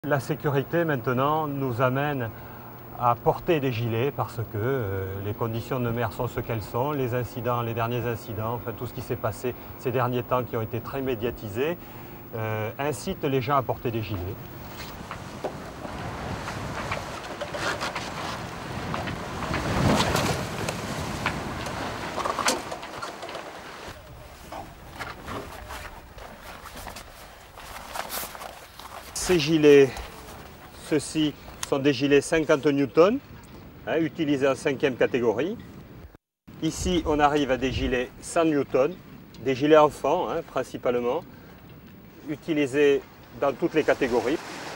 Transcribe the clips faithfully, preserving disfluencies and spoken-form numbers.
La sécurité maintenant nous amène à porter des gilets parce que euh, les conditions de mer sont ce qu'elles sont, les incidents, les derniers incidents, enfin tout ce qui s'est passé ces derniers temps qui ont été très médiatisés, euh, incite les gens à porter des gilets. Ces gilets, ceux-ci sont des gilets cinquante newtons, hein, utilisés en cinquième catégorie. Ici, on arrive à des gilets cent newtons, des gilets enfants hein, principalement, utilisés dans toutes les catégories.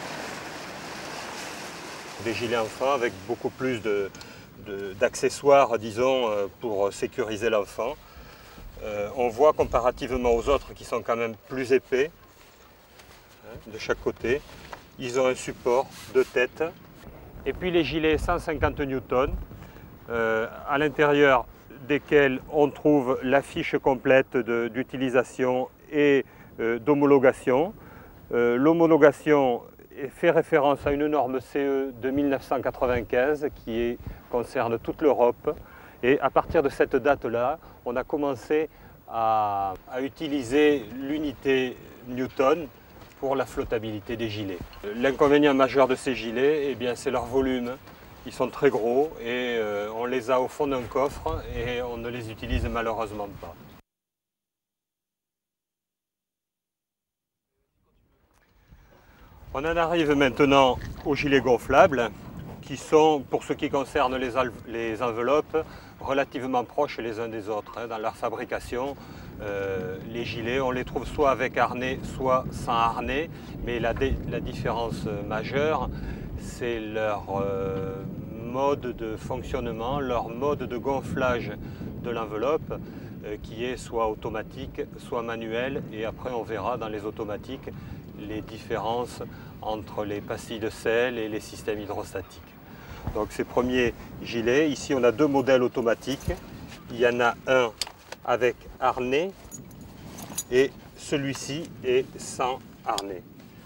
Des gilets enfants avec beaucoup plus de, de, d'accessoires, disons, pour sécuriser l'enfant. Euh, on voit comparativement aux autres qui sont quand même plus épais, de chaque côté. Ils ont un support de tête. Et puis les gilets cent cinquante newtons, euh, à l'intérieur desquels on trouve la fiche complète d'utilisation et euh, d'homologation. Euh, L'homologation fait référence à une norme C E de mille neuf cent quatre-vingt-quinze qui est, concerne toute l'Europe. Et à partir de cette date-là, on a commencé à, à utiliser l'unité Newton pour la flottabilité des gilets. L'inconvénient majeur de ces gilets, eh bien, c'est leur volume. Ils sont très gros et euh, on les a au fond d'un coffre et on ne les utilise malheureusement pas. On en arrive maintenant aux gilets gonflables qui sont, pour ce qui concerne les, les enveloppes, relativement proches les uns des autres hein, dans leur fabrication. Euh, les gilets, on les trouve soit avec harnais, soit sans harnais, mais la, la différence majeure, c'est leur euh, mode de fonctionnement, leur mode de gonflage de l'enveloppe, euh, qui est soit automatique, soit manuel, et après on verra dans les automatiques les différences entre les pastilles de sel et les systèmes hydrostatiques. Donc ces premiers gilets, ici on a deux modèles automatiques, il y en a un avec harnais et celui-ci est sans harnais.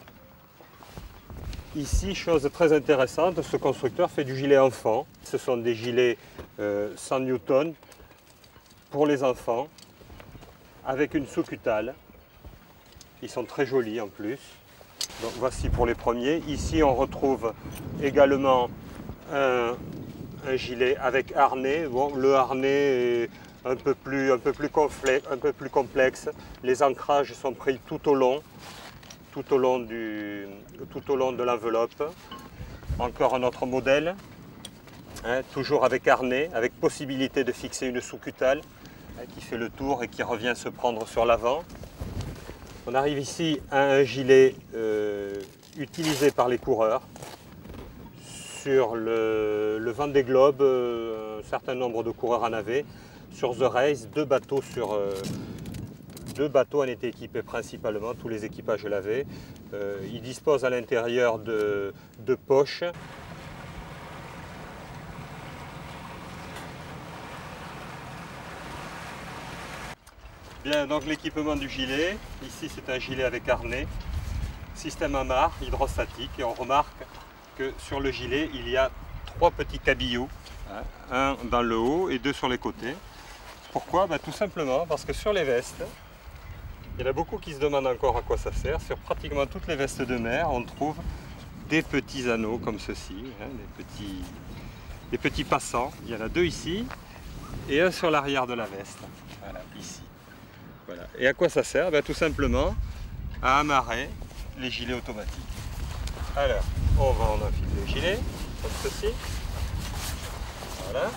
Ici, chose très intéressante, ce constructeur fait du gilet enfant. Ce sont des gilets euh, cent newtons pour les enfants avec une sous-cutale. Ils sont très jolis en plus. Donc voici pour les premiers. Ici on retrouve également un, un gilet avec harnais. Bon, le harnais est un peu plus, un peu plus complexe, un peu plus complexe. Les ancrages sont pris tout au long, tout au long, du, tout au long de l'enveloppe. Encore un autre modèle, hein, toujours avec harnais, avec possibilité de fixer une sous-cutale hein, qui fait le tour et qui revient se prendre sur l'avant. On arrive ici à un gilet euh, utilisé par les coureurs. Sur le, le Vendée Globe, euh, un certain nombre de coureurs en avaient. Sur The Race, deux bateaux, sur, euh, deux bateaux en étaient équipés principalement, tous les équipages l'avaient. Euh, ils disposent à l'intérieur de, de poches. Bien, donc l'équipement du gilet, ici c'est un gilet avec harnais, système amarre hydrostatique, et on remarque que sur le gilet il y a trois petits cabillous, hein, un dans le haut et deux sur les côtés. Pourquoi? Ben, tout simplement parce que sur les vestes, il y en a beaucoup qui se demandent encore à quoi ça sert. Sur pratiquement toutes les vestes de mer, on trouve des petits anneaux comme ceci, hein, des, petits, des petits passants. Il y en a deux ici et un sur l'arrière de la veste, voilà, ici. Voilà. Et à quoi ça sert? Ben, tout simplement à amarrer les gilets automatiques. Alors, on va en enfiler le gilet, comme ceci. Voilà.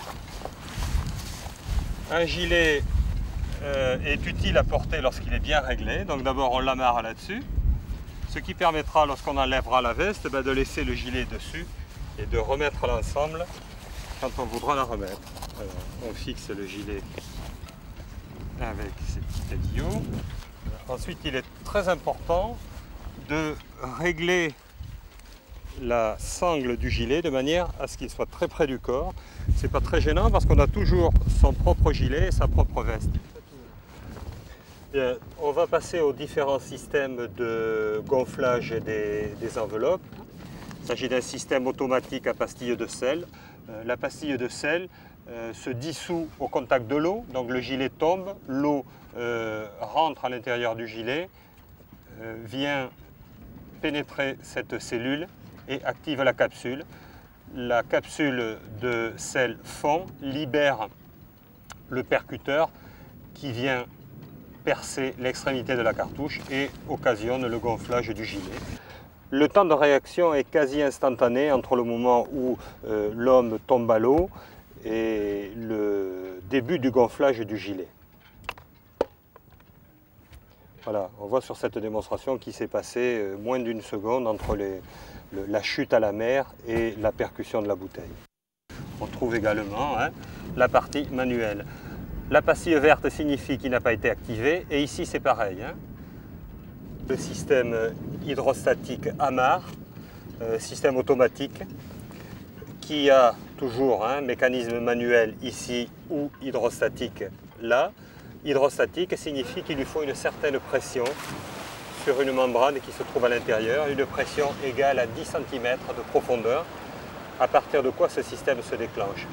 Un gilet euh, est utile à porter lorsqu'il est bien réglé. Donc d'abord on l'amarre là-dessus. Ce qui permettra, lorsqu'on enlèvera la veste, ben, de laisser le gilet dessus et de remettre l'ensemble quand on voudra la remettre. Alors, on fixe le gilet avec ces petits cabillous. Ensuite, il est très important de régler la sangle du gilet de manière à ce qu'il soit très près du corps. C'est pas très gênant parce qu'on a toujours son propre gilet et sa propre veste. Bien, on va passer aux différents systèmes de gonflage des, des enveloppes. Il s'agit d'un système automatique à pastille de sel. Euh, la pastille de sel euh, se dissout au contact de l'eau, donc le gilet tombe, l'eau euh, rentre à l'intérieur du gilet, euh, vient pénétrer cette cellule et active la capsule. La capsule de sel fond, libère le percuteur qui vient percer l'extrémité de la cartouche et occasionne le gonflage du gilet. Le temps de réaction est quasi instantané entre le moment où euh, l'homme tombe à l'eau et le début du gonflage du gilet. Voilà, on voit sur cette démonstration qu'il s'est passé euh, moins d'une seconde entre les, le, la chute à la mer et la percussion de la bouteille. On trouve également hein, la partie manuelle. La pastille verte signifie qu'il n'a pas été activé et ici c'est pareil. Hein. Le système hydrostatique Amarr, euh, système automatique, qui a toujours un mécanisme manuel ici ou hydrostatique là. Hydrostatique signifie qu'il lui faut une certaine pression sur une membrane qui se trouve à l'intérieur, une pression égale à dix centimètres de profondeur, à partir de quoi ce système se déclenche.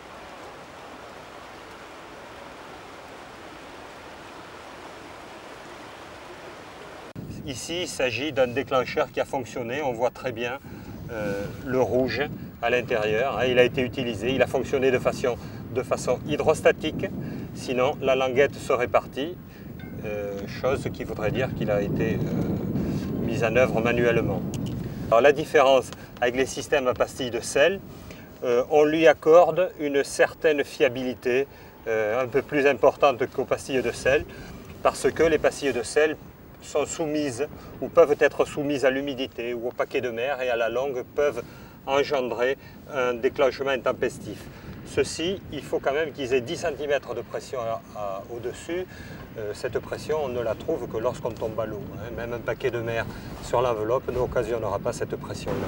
Ici, il s'agit d'un déclencheur qui a fonctionné, on voit très bien euh, le rouge à l'intérieur. Il a été utilisé, il a fonctionné de façon, de façon hydrostatique, sinon la languette serait partie, euh, chose qui voudrait dire qu'il a été euh, mis en œuvre manuellement. Alors, la différence avec les systèmes à pastilles de sel, euh, on lui accorde une certaine fiabilité euh, un peu plus importante qu'aux pastilles de sel, parce que les pastilles de sel sont soumises ou peuvent être soumises à l'humidité ou au paquet de mer et à la longue peuvent engendrer un déclenchement intempestif. Ceci, il faut quand même qu'ils aient dix centimètres de pression au-dessus. Euh, cette pression, on ne la trouve que lorsqu'on tombe à l'eau. Hein. Même un paquet de mer sur l'enveloppe n'occasionnera pas cette pression-là.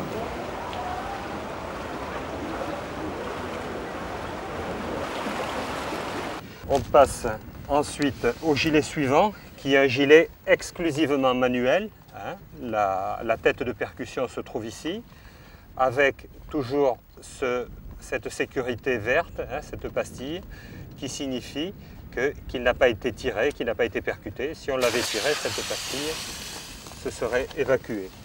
On passe ensuite au gilet suivant, qui est un gilet exclusivement manuel. Hein. La, la tête de percussion se trouve ici, avec toujours ce, cette sécurité verte, hein, cette pastille, qui signifie que, qu'il n'a pas été tiré, qu'il n'a pas été percuté. Si on l'avait tiré, cette pastille se serait évacuée.